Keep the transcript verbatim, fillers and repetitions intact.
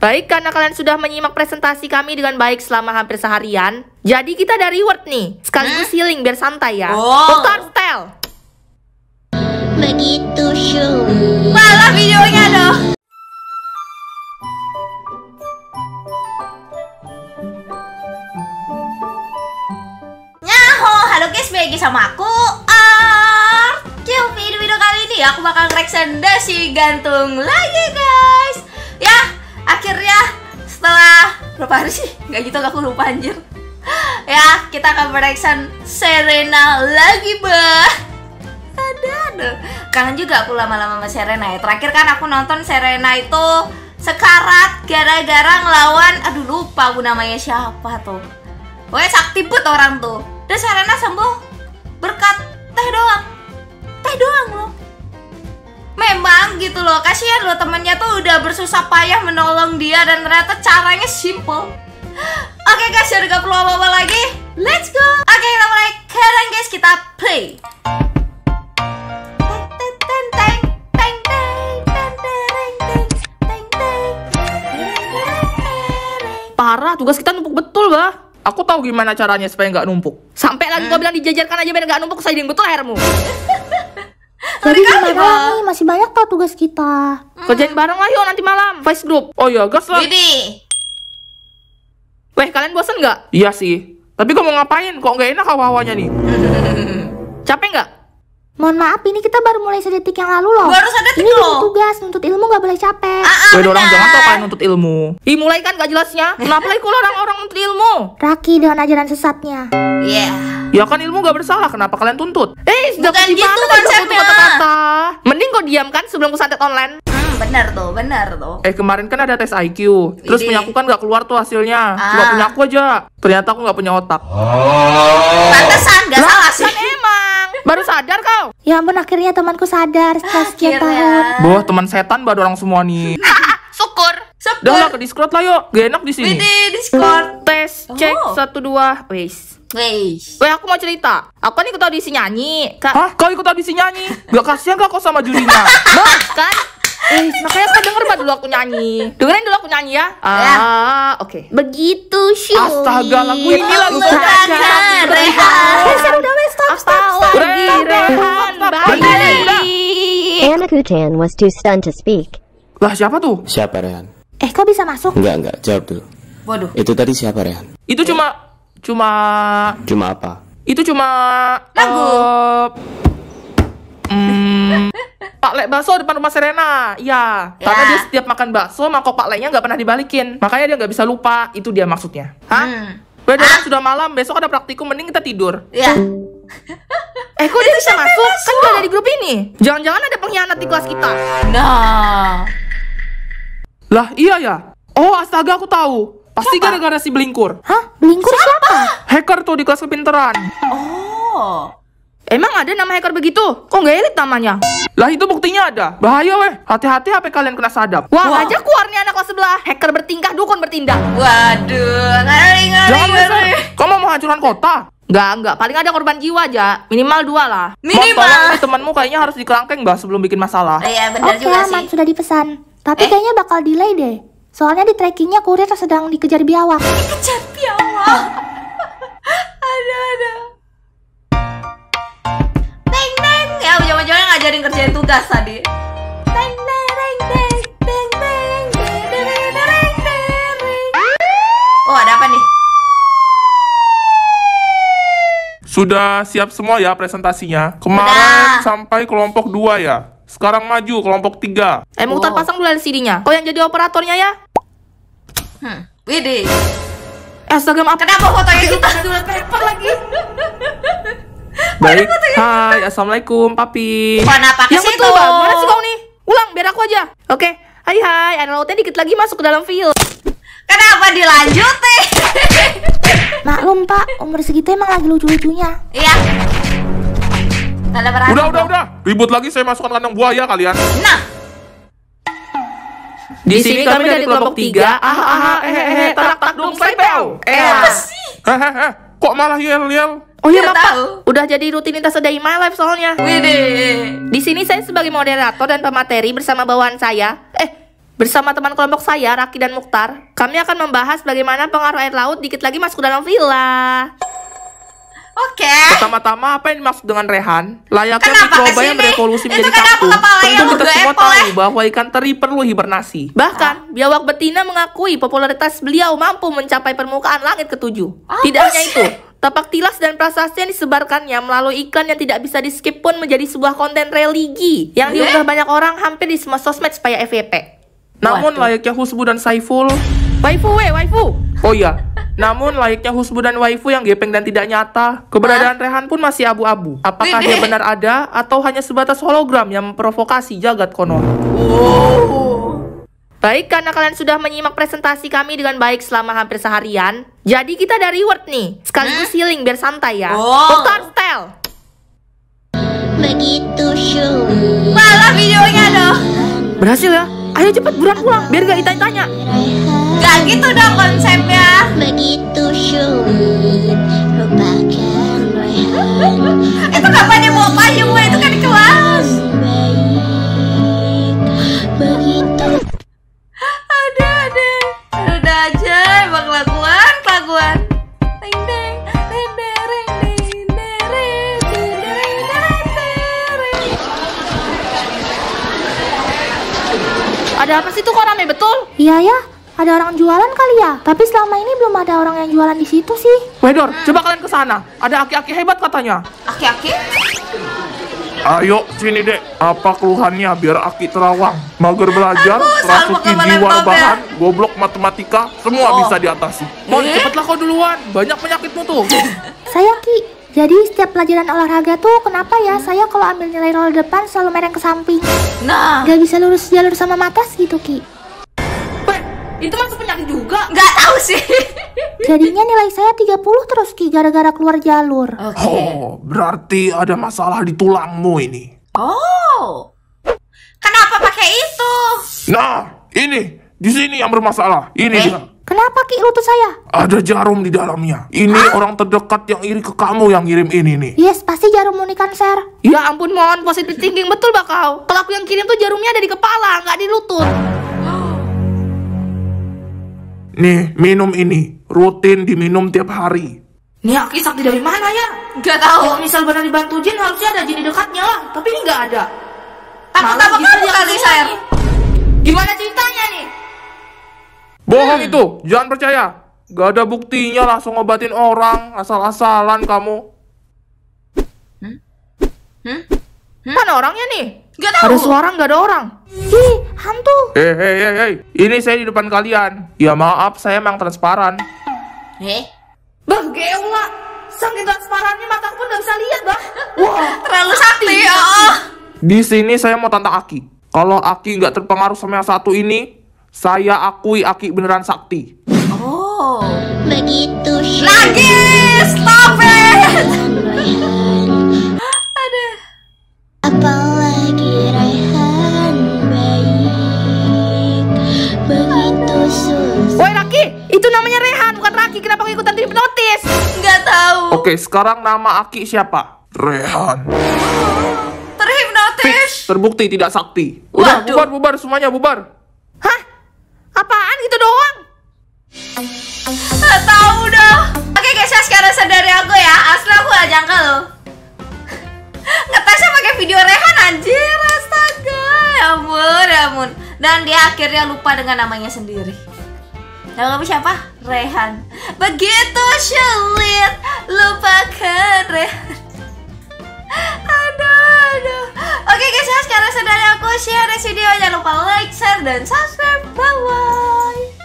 Baik, karena kalian sudah menyimak presentasi kami dengan baik selama hampir seharian, jadi kita ada reward nih, sekaligus hmm? healing biar santai ya. Oh. Dokter Stel. Begitu show. Malah videonya dong. Nyaho, halo guys, balik lagi sama aku. Ark. Video-video kali ini aku bakal nge-reaction Dasi gantung lagi guys. Ya, akhirnya setelah berapa hari sih? Gak gitu, aku lupa anjir. Ya, kita akan mereaction Serena lagi, bah. Ada, ada. Kangen juga aku lama-lama sama Serena ya. Terakhir kan aku nonton Serena itu sekarat gara-gara ngelawan, aduh lupa aku namanya siapa tuh. Pokoknya sakti but orang tuh. Dan Serena sembuh berkat teh doang. Teh doang loh. Memang gitu loh, kasihan loh temennya tuh udah bersusah payah menolong dia dan ternyata caranya simple. Oke guys, udah gak perlu apa-apa lagi. Let's go. Oke, kita mulai sekarang guys, kita play. Parah, tugas kita numpuk betul, bah. Aku tahu gimana caranya supaya nggak numpuk. Sampai lagi gua bilang dijajarkan aja biar nggak numpuk, saya betul airmu. Jadi gimana nih? Masih banyak tau tugas kita. Hmm. Kerjain bareng lah yuk nanti malam, voice group. Oh iya, gas lah. Widih. Weh, kalian bosen nggak? Iya sih. Tapi kok mau ngapain? Kok nggak enak hawa-hawanya nih? Capek nggak? Mohon maaf, ini kita baru mulai sedetik yang lalu loh. Baru sedetik ini loh. Ini tugas, nuntut ilmu gak boleh capek. Ah, ah, Weh, orang jangan tau benar. kalian nuntut ilmu. Ih, mulai kan gak jelasnya. Kenapa lagi kalau orang-orang nuntut ilmu? Raki dengan ajaran sesatnya. Iya. Ya kan ilmu nggak bersalah, kenapa kalian tuntut? Eh, sudah Bukan gimana gitu tadi konsepnya. aku kata-kata. Mending kau diam kan sebelum ku santet online. Hmm, benar tuh, benar tuh. Eh kemarin kan ada tes I Q. Terus Widih. punya aku kan nggak keluar tuh hasilnya. Cuma Ah. punya aku aja. Ternyata aku nggak punya otak. Pantesan, gak Lah, salah sih. kan emang. Baru sadar kau. Ya ampun, akhirnya temanku sadar setelah sekian tahun. Akhirnya. Boh, teman setan baru orang semua nih. Syukur. Udah lah Syukur. ke Discord lah yuk. Gak enak di sini. Widih, Discord. Tes, cek, Oh. satu, dua, wes. Weish. Weh, aku mau cerita. Aku kan ikut audisi nyanyi. Kak, Hah? Kau ikut audisi nyanyi? Gak kasihan gak kau sama Julinya? Bos, kan? Eh, makanya kau denger bah dulu aku nyanyi. Dengerin dulu aku nyanyi ya. Ah, oke. Begitu show. Astaga, lagu ini lagu Bukan Rehan. Wes, udah wes, stop, stop, stop. Lagi Rehan, bye. Anna Kutan was too stunned to speak. Lah siapa tuh? Siapa Rehan? Eh, kok bisa masuk? Enggak, enggak, jawab dulu. Waduh. Itu tadi siapa Rehan? Itu cuma cuma Cuma apa? itu cuma Lagu. eh, hmm, Pak Lek bakso depan rumah Serena. Iya, karena Ya. dia setiap makan bakso mangkok Pak Leknya nggak pernah dibalikin. Makanya dia nggak bisa lupa. Itu dia maksudnya. Hah? Hmm. Udah kan sudah malam, besok ada praktikum, mending kita tidur. Ya. Eh, kok dia bisa masuk? Kan udah ada di grup ini. Jangan-jangan ada pengkhianat di kelas kita. Nah. Lah iya ya. Oh astaga, aku tahu. Pasti gara-gara si Blingkur. Hah? Belingkur siapa? Hacker tuh di kelas kepinteran. Oh. Emang ada nama hacker begitu? Kok nggak elit namanya? Lah itu buktinya ada. Bahaya weh. Hati-hati H P kalian kena sadap. Wah, Wah. aja keluar nih anak kelas sebelah. Hacker bertingkah, dukun bertindak. Waduh, ngeri ngeri Jangan ngeri. besar. Kamu mau hancuran kota? Enggak, enggak. Paling ada korban jiwa aja. Minimal dua lah. Mau tolong Minimal. nih, temanmu kayaknya harus dikerangkeng bah sebelum bikin masalah. Iya, benar Oke, juga aman, sih. sudah dipesan. Tapi Eh? kayaknya bakal delay deh. Soalnya di trackingnya kurir sedang dikejar biawak. Kejar biawak. Ada ada. Teng teng. Ya, ujung-ujungnya ngajarin kerjain tugas tadi. Teng teng teng teng teng teng teng teng teng. Oh, ada apa nih? Sudah siap semua ya presentasinya? Kemarin Sudah. sampai kelompok dua ya. Sekarang maju kelompok tiga. Eh, Mukhtar Oh. pasang dulu L C D-nya. Kau yang jadi operatornya ya? Hmm. Widih. Eh, astaga, maaf. Kenapa fotonya kita tulis paper lagi? Baik. Hai, assalamualaikum, papi. Mana pakai Yang situ? betul, Bang. Mana sih kau nih? Ulang, biar aku aja. Oke. Hai, hai. Air lautnya dikit lagi masuk ke dalam field. Kenapa dilanjutin? Maklum pak, umur segitu emang lagi lucu-lucunya. Iya. Tanda berani. Udah, udah, udah. Ribut lagi saya masukkan kandang buaya kalian. Nah. Di sini kami dari kelompok tiga. Ah, ah, ah, eh, eh, eh, tarak tak dong, sepeo. Eh, Apa sih? Hehehe. Kok malah yel-yel? Oh iya, Nggak Bapak. tahu. Udah jadi rutinitas A Day in My Life soalnya. Widih. Di sini saya sebagai moderator dan pemateri bersama bawahan saya. Eh, Bersama teman kelompok saya, Raki dan Mukhtar, kami akan membahas bagaimana pengaruh air laut dikit lagi masuk ke dalam villa. Oke. Pertama-tama apa yang dimaksud dengan Rehan? Layaknya Kenapa mikroba kesini? yang berevolusi Itu menjadi kenapa kapsul. kepalanya Tentu kita udah semua apple, tahu eh? bahwa ikan teri perlu hibernasi. Bahkan, biawak betina mengakui popularitas beliau mampu mencapai permukaan langit ketujuh. Apa Tidak hanya sih? itu, tapak tilas dan prasasti yang disebarkannya melalui ikan yang tidak bisa di-skip pun menjadi sebuah konten religi yang diunggah banyak orang hampir di semua sosmed supaya F Y P. Namun Waduh. layaknya Husbu dan Saiful, Waifu we, waifu. oh iya, namun layaknya Husbu dan Waifu yang gepeng dan tidak nyata, keberadaan Rehan pun masih abu-abu. Apakah Ini. dia benar ada atau hanya sebatas hologram yang memprovokasi jagat konon? Baik, karena kalian sudah menyimak presentasi kami dengan baik selama hampir seharian, jadi kita ada reward nih, sekaligus healing biar santai ya. Oh. Mukhtar style. Begitu show. Malah videonya dong. Berhasil ya? Ayo cepet buruan pulang, biar gak ditanya-tanya. Gak gitu dong konsepnya. Begitu show. Lupakan Rehan. Itu kapan dia bawa payung, weh? Itu kan di kelas. Begitu. Ada, ada. Udah aja, emang kelakuan, kelakuan. Ding, ding, ding, ding, ding, ding, ding, ding, ding, ding, ding, ding. Ada apa sih tuh, kok rame betul? Iya ya, ada orang jualan kali ya. Tapi selama ini belum ada orang yang jualan di situ sih. Wedor, coba kalian ke sana. Ada aki-aki hebat katanya. Aki-aki? Ayo sini dek, apa keluhannya biar Aki terawang. Mager belajar, Aku rasuki sama jiwa kebelet bahan, goblok matematika, semua Oh. bisa diatasi. Mon, Eh? cepetlah kau duluan. Banyak penyakitmu tuh. Saya Ki. Jadi setiap pelajaran olahraga tuh kenapa ya saya kalau ambil nilai roller depan selalu mereng ke samping. Nah, Gak bisa lurus jalur sama matas gitu Ki. Weh, itu masuk penyakit juga. nggak tahu sih. Jadinya nilai saya tiga puluh terus Ki gara-gara keluar jalur. Oke. Oh, berarti ada masalah di tulangmu ini. Oh. Kenapa pakai itu? Nah, ini, di sini yang bermasalah. Ini Eh? dia. Kenapa Ki lutut saya? Ada jarum di dalamnya. Ini orang terdekat yang iri ke kamu yang ngirim ini nih. Yes, pasti jarum murni kanser. Ya ampun, Mon, positive thinking betul bakau. Kalau aku yang kirim tuh jarumnya ada di kepala, nggak di lutut. Nih, minum ini. Rutin diminum tiap hari. Nih Aki sakti dari mana ya? Nggak tahu. Kalau misal benar dibantu jin harusnya ada jin di dekatnya lah, tapi ini nggak ada. Takut Malah apa gitu kamu dia kali, keluar Sayur? nih. Gimana ceritanya nih? Bohong itu, jangan percaya. Gak ada buktinya langsung ngobatin orang, asal-asalan kamu. Mana orangnya nih? Nggak tahu. Ada suara nggak ada orang? Ih, hantu. Eh, hei, hei, hei. Ini saya di depan kalian. Ya maaf, saya emang transparan. Eh, Bageula, saking transparannya mata pun nggak bisa lihat, bah. terlalu sakti ya. Oh. Di sini saya mau tantang Aki. Kalau Aki nggak terpengaruh sama yang satu ini, saya akui Aki beneran sakti. Oh. Begitu show. Lagi, stop it. Aduh. Apalagi Rehan baik. Begitu susah. Woi Raki, itu namanya Rehan bukan Raki. Kenapa kau ikutan hipnotis? Nggak tahu. Oke, sekarang nama Aki siapa? Rehan. Terhipnotis. Fix, terbukti tidak sakti. Udah, Waduh. bubar, bubar, semuanya bubar. Hah? Apaan gitu doang? Nggak tahu dah. Oke guys, ya sekarang sadari aku ya. Asli aku gak jangka loh. Ngetesnya pakai video Rehan anjir, astaga. Ya ampun, ya ampun. Dan dia akhirnya lupa dengan namanya sendiri. Nama kamu siapa? Rehan. Begitu sulit lupakan Rehan. Aduh, aduh. Oke guys, ya sekarang sadari aku share video. Jangan lupa like, share, dan subscribe. Bye bye.